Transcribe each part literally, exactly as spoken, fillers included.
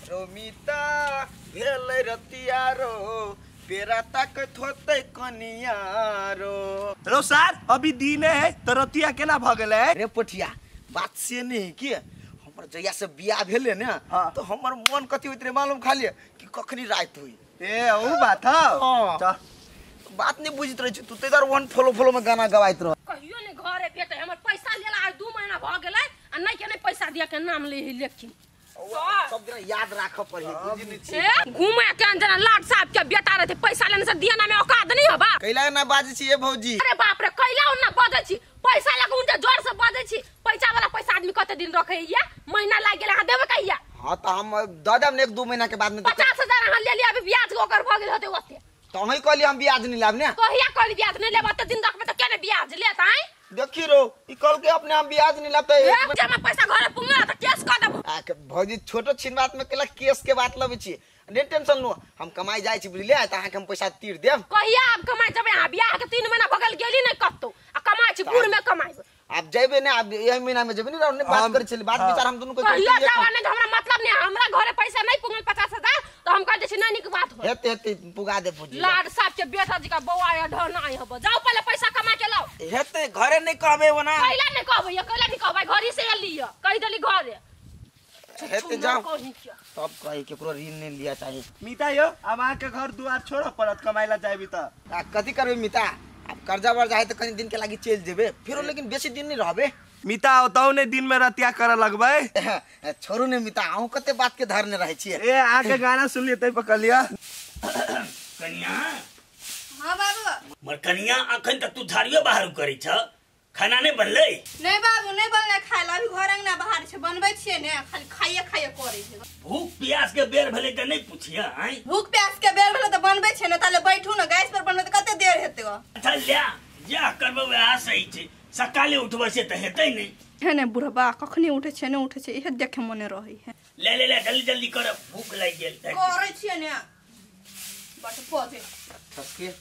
रोमिता भेलै रतिया रो पेरा ताकत होते कनिया रो रो सर अभी दिन है तो रतिया केना भ गेलै रे पोठिया बात से नहीं कि हमर जया से बियाह भेले ने तो हमर मन कथि होइत रे मालूम खाली कि कखनी रात हुई ए ओ बात ह बात नहीं बुझित रह तू तेदार वन फॉलो फॉलो में गाना गवाइत रह कहियो ने घरे बेटे हमर पैसा लेला आज दो महीना भ गेलै आ नहीं के नहीं पैसा दिया के नाम ले लेकिन सब दिन याद राख पड़ी बुझि नहीं छी घूमे के जना लाट साहब के बेटा रहते पैसा लेने से दिया ना में औकात नहीं होबा कैला ना बाजे छी ए भौजी अरे बाप रे कैला ना बाजे छी पैसा लगे उनके जोर से बाजे छी पैसा वाला पैसा आदमी कते दिन रखे या महीना लाग गेला हा देबे कहिया हां त हम दादा ने एक दो महीना के बाद में पचास हजार हां ले लिया अभी ब्याज ओकर भ गेल होते ओते तो हम कहली हम ब्याज नहीं लाब ने कहिया कहली ब्याज नहीं लेबा त दिन रखबे त केने ब्याज लेत आई देखी रो ई कल के अपने हम ब्याज नहीं लाब त जमा पैसा घरे पुंगला त केस कर देबो आ के भौजी छोटो छिन बात में केला केस के बात लबे छी ने टेंशन नो हम कमाई जाय छी बुझलिए त अहाँ के हम पैसा तीर देब कहिया अब कमाई जबे आ ब्याह के तीन महीना भगल गेली नहीं कत्तो आ कमाई छी गुड़ में कमाई आप जेबे ने अब यही महीना में जेबे नहीं बात कर चली बात विचार हम दोनों को कहिया जावाने हमरा मतलब नहीं हमरा घरे पैसा नहीं पुंगल पचास हजार तो हम कह दे छी नानी की बात हो हेते हेते पुगा दे भौजी लाड साहब के बेटा जी का बौआ या ढर ना हो जाओ पहले पैसा कमा के लाओ हेते घरे नहीं कहबे वना कैला नहीं कहबे ये कैला नहीं कहबे घरी से लियो कह देली घरे हेते जाओ तब कहि केकरो ऋण नहीं लिया चाहिए मीता यो अब आ के घर दुआर छोड़ पड़त कमाइला जाबी त कथि करबे मीता अब कर्जा बर जाए त कनी दिन के लागि चल जेबे फिर लेकिन बेसी दिन नहीं रहबे मीता ओतौ ने दिन में रतिया करे लगबै छोरू ने मीता आऊ कते बात के धरने रहे छी ए आके गाना सुन लिए तै पकड़ लिया कनिया हां बाबू मर कनिया अखन तक तू धारियो बाहर करै छ खाना नहीं बनले नहीं बाबू नहीं बनले खाइला अभी घर अंगना बाहर छे बनबै छिए ने खाली खाइए खाइए करे छे भूख प्यास के बेर भेले त नहीं पुछिया आई भूख प्यास के बेर भेले त बनबै छे ने ताले बैठू न गैस पर बनबै त कते देर हेते गो अच्छा ल्या जा करबो आ सही छे सकाले उठबे से त हेतै नहीं है ने बुढ़बा कखनी उठे छे ने उठे छे इहे देखे मने रही है ले ले ले जल्दी जल्दी कर भूख लाग गेल करे छिए ने बट पोजे ठसके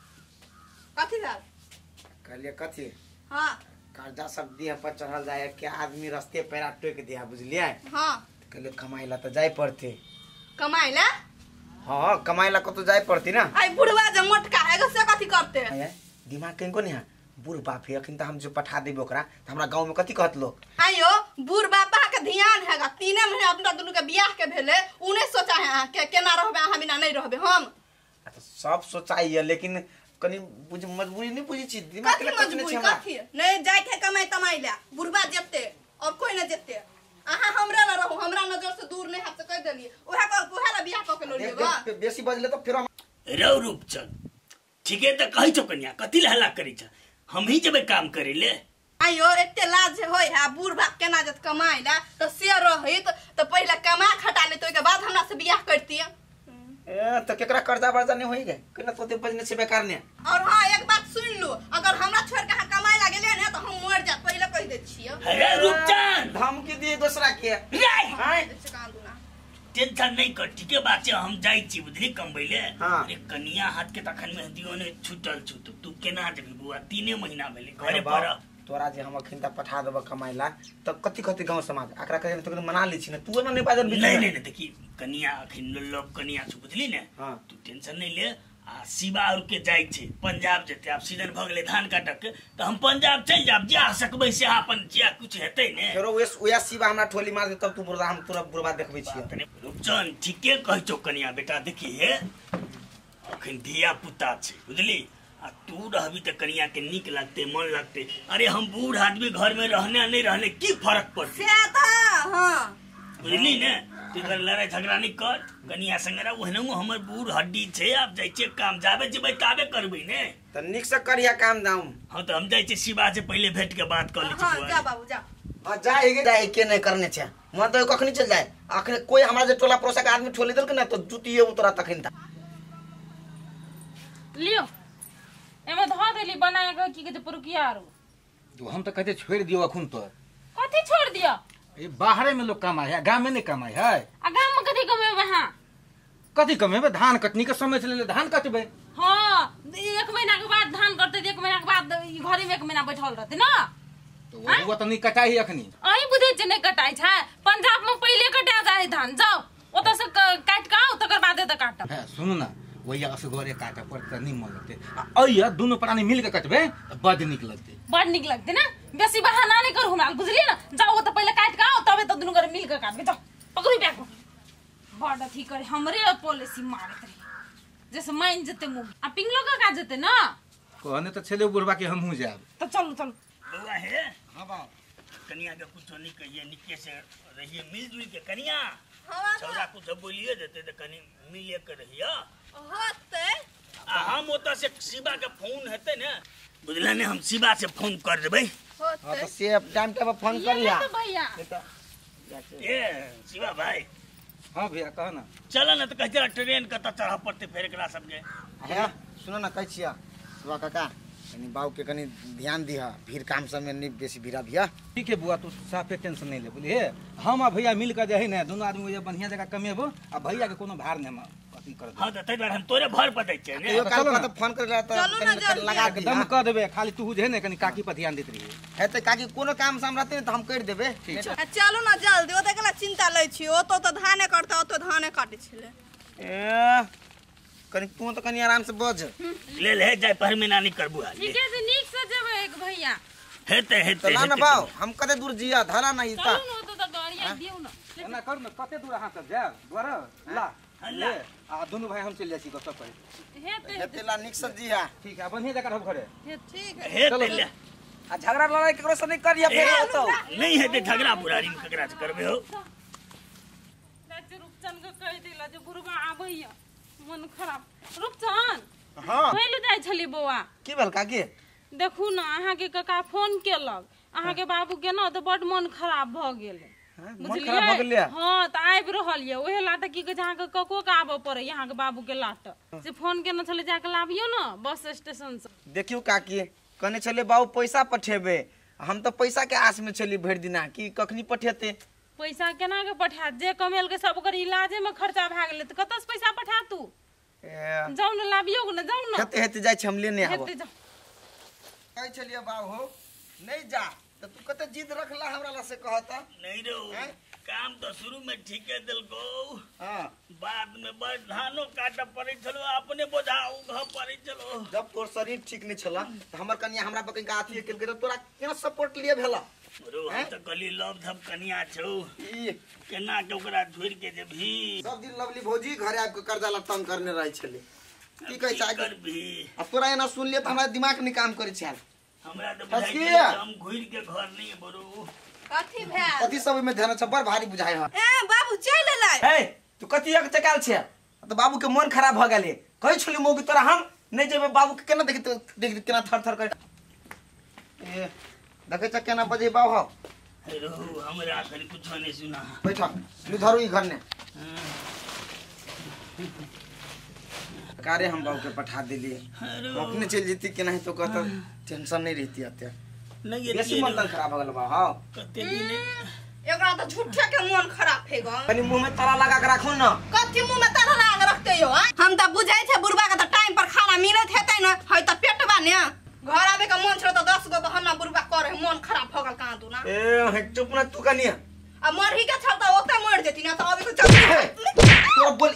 कथि भेल कहलिए कथि हां कर्जा सब देह पर चढ़ल जाए के आदमी रास्ते पैरा टोक दिया बुझलिए हां कहले कमाइला त जाय पड़ते कमाइला हां कमाइला को तो जाय पड़ती ना आई बुढ़वा जे मोटका है से कथि करते दिमाग कहीं को नहीं है बूढ़ बाप है अखन त हम जो पठा देबो ओकरा त हमरा गांव में कथि कहत लोग आयो बूढ़ बापा के ध्यान हैगा तीन महीना अपना दोनों के बियाह के भेले उने सोचा है के केना रहबे हम बिना नहीं रहबे हम सब सोचाई है लेकिन कनी बुझ मजबूरी नहीं बुझी छी दिमाग के कथि कथि कथि नहीं जाय के कमाई तमाई ले बुढ़बा जेते और कोई न जेते आहा हमरा न रहू हमरा नजर से दूर नहीं हाथ से कह देलिए ओहा का ओहा ला बियाह क के लो लेबा बेसी बजले तो फिर हम रौ रूपचंद ठीके त कहै छ कन्या कथि हल्ला करै छ हम ही जबे काम करे ले आयो एते लाज होय है बूढ़ बाप केना जत कमाई ला तो से रहित तो पहले कमा खटा ले तो के बाद हमरा से बियाह करती ए तो केकरा कर्जा वर्जा नहीं होई गए केना तोते बजने से बेकार ने और हां एक बात सुन लो अगर हमरा छोड़ के कमाई ला गेले ने तो हम मर जा पहले कह दे छियो अरे रूपचंद धमकी दिए दूसरा के हाय टेंशन नहीं कर ठीके बात है हम जाई छी बुझली कमबैले अरे कनिया हाथ के तखन में दियो ने छुटल छुट तू केना जेबी बुआ तीने महीना भेले घरे पर तोरा जे हम अखिन त पठा देब कमाइला त कथि कथि गांव समाज आकरा कहे तो मना ली छी न तू न नहीं बाजल नहीं नहीं देखी कनिया अखिन लोग कनिया छु बुझली ने तू टेंशन नहीं ले आ शिवा और के जाई छे पंजाब जेते अब सीजन भ गेले धान काटक के त हम पंजाब चल जाब जा सकबै से अपन जे कुछ हेतै ने फेरो ओस ओया शिवा हमरा ठोली मार दे तब तू बुरदा हम तोरा बुरबा देखबै छी तने रुपचन ठीके कहै छौ कनिया बेटा देखी हे अखिन धिया पुता छे बुझली आ तू रहबी त कनिया के निक लगते मन लगते अरे हम बूढ़ आदमी घर में रहने नहीं रहने की फर्क पड़ते से त हां बुझली ने तू घर लड़ाई झगड़ा नहीं कर कनिया संगरा ओहनौ हमर बूढ़ हड्डी छे अब जाय छे काम जाबे जेबै ताबे करबै ने त निक से करिया काम दाऊ हां त हम जाय छे शिवा से पहले भेट के बात कर ली छी हां जा बाबू जा हां जाएगे जाए के नहीं करने छे मन तो कखनी चल जाए आखिर कोई हमरा जे टोला परोसा के आदमी ठोली देल के ना तो जुतिए उतरा तखन त लियो एमे ध देली बनाए के की के पुरकिया आरो तो हम तो कहते छोड़ दियो अखुन तो कथि छोड़ दिया ए बाहरे में लोग कमाई है गांव में नहीं कमाई है आ गांव में कथि कमेबे हां कथि कमेबे धान कटनी के समय चले धान कटबे हां एक महीना के बाद धान करते एक महीना के बाद घरे में एक महीना बैठल रहते ना तो वो तो नहीं कटाई अखनी अही बुझे जे नहीं कटाई छै पंजाब में पहले कटा जाए धान जाओ ओत से ज्यादा काटब। है सुनु ना वही असगरे काटे पर त नहीं मन लगते अइया दोनों प्राणी मिल के कटबे त बड निक लगते बड़ निक लगते ना बेसी बहाना नहीं करू हमरा बुझलिए ना जाओ तो पहले काट के आओ तबे तो दुनु करे मिल के काटबे जाओ पकड़ू बैग को बड़ अथी करे हमरे पॉलिसी मारत रही जैसे माइन जते मुंह आ पिंगलो का का जते ना कहने त छेले बुढ़वा के हमहू जाब तो चलो चलो बउआ है हां बा कनिया के कुछ नहीं कहिए निके से रहिए मिलजुल के कनिया हाँ छौरा कुछ बोलिए देते तो कनी मिले के रहिए होते आ हम ओता से शिवा के फोन हेते ने बुझला ने हम शिवा से फोन कर देबै हां होते तो से टाइम टेबल फोन कर लिया ये तो भैया ए शिवा भाई हां भैया कह ना चल ना तो कहते ट्रेन कत चढ़ा पड़ते फेर एकरा सब के है सुनो ना कह छिया सुबह काका कनी बाऊ के कनी ध्यान दिहा भीड़ काम सब में नहीं बेसी भीड़ा भिया ठीक है बुआ तू साफे टेंशन नहीं ले बुझलिए हम आ भैया मिल के जही ना दोनों आदमी बढ़िया जगह कमेबो आ भैया के कोनो भार नहीं अथी कर हां तो तै बार हम तोरे भर पदै छै ने यो काल चलो तो फोन कर ला तो चलो ना कनी जल्दी। लगा एकदम दिया कर देबे खाली तू जे ने कनी काकी पर ध्यान देत रही है तो काकी कोनो काम से हम रहते तो हम कर देबे ठीक आ चलू ना जल्दी ओते कला चिंता लै छी ओ तो तो धाने करता ओ तो धाने काटे छले ए कनी तू तो कनी आराम से बज ले ले जाय पर में नानी करबू आ ठीक है से नीक से जेबे एक भैया हेते तो हेते ना ना बाऊ हम कते दूर जिया धरा नहीं ता चलो न तो तो गाड़िया दियो ना एना कर न कते दूर हां तक जा द्वारा ला ले आ दोनों भाई हम चल जाई छी गप करे हेते हेते ला निक से जिया ठीक है बढ़िया जगह हम घरे ठीक है हेते ले आ झगड़ा लड़ाई केकरो से नहीं करिया फिर तो नहीं हेते झगड़ा बुरारी में ककरा से करबे हो लाचे रूपचन के कह दिला जे बुरबा आबैया मन खराब रूपचन हां पहले जाय छली बौआ की भेल काकी देखू ना अहाँ के कका फोन केलक अहाँ के बाबू के ना तो बड मन खराब भ गेल मन खराब भ गेलै हां त आइब रहल ये ओहे लाट की के जहाँ के कको के आबे पड़े यहाँ के बाबू के लाट से फोन केना छले जाके लाबियो ना बस स्टेशन से देखियो काकी कने चले बाबू पैसा पठेबे हम तो पैसा के आस में चली भर दिना कि कखनी पठेते पैसा केना के पठा जे कमेल के सब ओकर इलाजे में खर्चा भ गेले त कतस पैसा पठा तू ए जाऊ ना लाबियो ना जाऊ ना हेते हेते जाय हम लेने आबो हेते जाऊ कह चलिए बाबू हो नहीं जा तो तू कते जिद रखला हमरा ला से कहता नहीं रो हैं? काम तो शुरू में ठीके दिल गो हां बाद में बड़ धानो काट पड़े चलो अपने बोझाऊ घर पड़े चलो जब तोर शरीर ठीक नहीं छला तो हमर कन्या हमरा बकई का अथी के तो तोरा केना सपोर्ट लिए भेला रो हम तो कली लव धप कनिया छौ ई केना के ओकरा छोड़ के जेभी सब दिन लवली भौजी घरे आब के कर्जा ला तंग करने रहे छले की कहै छै कर भी अब तोरा एना सुन लिए त हमरा दिमाग नहीं काम करे छै हमरा तो हंसी बुझाई है। हम घुर के घर नहीं है बरो कथी भेल कथी सब में ध्यान छ बड़ भारी बुझाय ह ए बाबू चल एलै ए तू कथी एक चकाल छै तो बाबू के मन खराब भ गेले कहै छली मौगी तोरा हम नहीं जेबे बाबू के केना देख देख केना थर थर कर ए देखे छ केना बजे बाबू हो रो हमरा कल कुछ नहीं सुना बैठा लू धरू ई घर ने कारे हम बाबू के पठा दिलिए रो अपने चल जीती के नहीं तो कहता टेंशन नहीं रहती आते नहीं ये बेसी मन तन खराब हो गेल बा हां कते दिन एकरा तो झूठे के मन खराब है गन कनी मुंह में ताला लगा के राखो ना कथी मुंह में ताला लगा रखते हो आँ? हम त बुझाई छे बुढ़बा के त टाइम पर खाना मिलत हेतै न है त पेटवा ने घर आवे के मन छो त दस गो बहाना बुढ़बा करे मन खराब भ गेल कहाँ दू ना ए हे चुप ना तू कनिया आ मरही के छल त ओते मर जेती ना त अभी तो चल तोरा बोल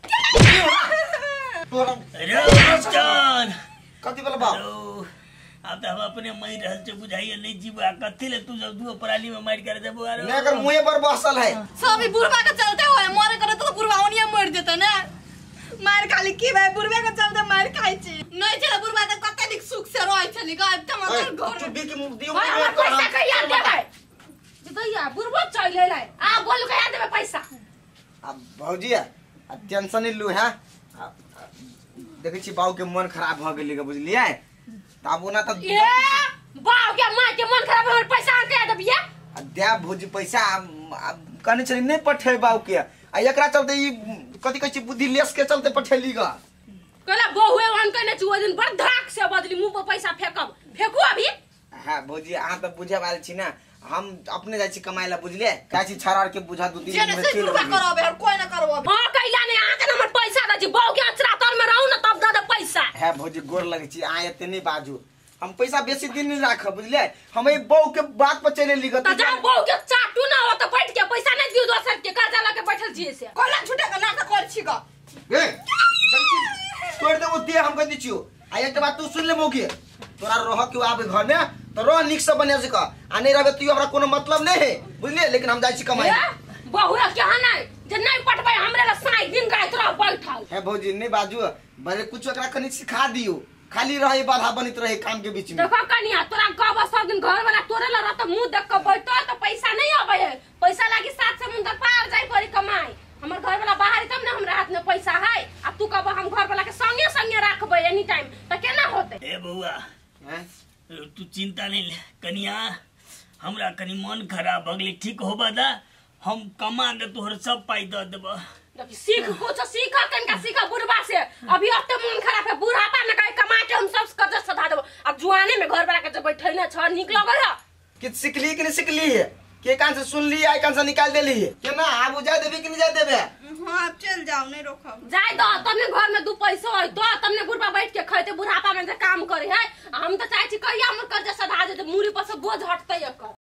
तोरा रो चल कथी बोल बा रो अब तो हम अपने मई रहल छे बुझाइए नहीं जीवा कथी ले तू जब दू पराली में मार कर देबो आरो ने अगर मुंह पर बसल है सब ई बुढ़बा के चलते होए मरे करे त बुढ़बा ओनिए मर जेते ना मार खाली की भाई बुढ़बा के चलते मार खाई छी नहीं चले बुढ़बा त कते दिक सुख से रहै छली ग टमाटर घर चुप के मुंह दियो भाई हमरा पैसा कहिया देबै जे दैया बुरबो चल एलै आ बोल कहिया देबै पैसा अब भौजी टेंशन नहीं लू है देखै छी बाऊ के मन खराब भ गेलै बुझलियै ताबू ना त ए बाऊ के मां के मन खराब हमर पैसा के देबिया दे भौजी पैसा कने छली नहीं पठे बाऊ के आ एकरा चलते ई कथी कहै छी बुद्धि लेस के चलते पठेली ग कहला बहुए वन कहने छु ओ दिन बड़ धाक से बदली मुंह पर पैसा फेकब फेकू अभी हां भौजी अहाँ त बुझे वाला छी ना हम अपने जाय छी कमाए ला बुझलिए का छी छरार के बुझा दू तीन जेने दिन में से चल बुढ़बा करबे और कोई ना करबो हां कैला ने आ के हमर पैसा द जी बाऊ के अचरा तर में रहू ना तब दे पैसा है भौजी गोर लगे छी आ एते नहीं बाजू हम पैसा बेसी दिन नहीं राख बुझलिए हम ई बहू के बात पर चले लिगत त जा बाऊ के चाटू ना हो त बैठ के पैसा नहीं दियो दोसर के कर्जा ला के बैठल छी से कोला छुटे के नाटक कर छी ग ए जल्दी छोड़ दे वो दिया हम कह दिचियो आ एक बात तू सुन ले मौके तोरा रह के आबे घर में तो रह निक से बने से का आ नहीं रहबे तू हमरा कोनो मतलब नहीं है बुझलिए लेकिन हम जाई छी कमाई बहुआ क्या नहीं जे नहीं पटबै हमरे ला साई दिन गाय तोरा बैठल है भौजी नहीं बाजू भले कुछ एकरा कनी सिखा दियो खाली रहे बाधा बनित रहे काम के बीच में देखो कनिया तोरा कहबो सब दिन घर वाला तोरे ला रहत मुंह देख के बैठो तो पैसा नहीं आबे है पैसा लागी सात समुंदर पार जाई पड़ी कमाई हमर घर वाला बाहर तब ना हमरा हाथ में पैसा है आ तू कहबो हम घर वाला के संगे संगे रखबै एनी टाइम त केना होते ए बउआ तू चिंता नहीं ले कनिया हमरा कनी मन खराब भगले ठीक होबा दा हम कमा के तोहर सब पाई द देबा सीख कुछ सीखा कनका सीखा बुढ़वा से अभी अत्ते मन खराब है बुढ़ापा में कहीं कमा के हम सब कर्ज सधा देबो अब जुआने में घर वाला के जब बैठैले छ निक लगल है कि सिखली कि नहीं सिखली है के कान से सुन ली आई कान से निकाल देली है केना आ बुझा देबी कि नहीं जा देबे हां अब चल जाओ नहीं रोकब जाय दो तने घर में दू पैसा होय तो तने बुढ़वा बैठ के खैते बुढ़ापा में जे काम करे है हम तो चाहे छी कहिया हमर कर्ज सधा दे मुरी पर से बोझ हटतै एकर